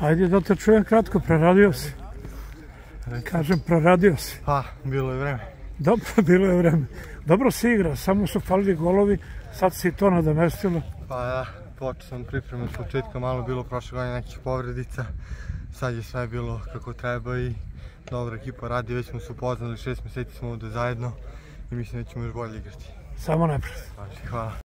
Ajde da te čujem kratko, preradio si. Kažem, preradio si. Pa, bilo je vreme. Dobro, bilo je vreme. Dobro si igra, samo su falili golovi, sad si to nadomestilo. Pa da, počeo sam pripremu od početka, malo bilo prošle godine nekih povredica. Sad je sve bilo kako treba i dobra ekipa radi, već smo se upoznali, 6 mjeseci smo ovdje zajedno i mislim da ćemo još bolje igrati. Samo napred. Hvala.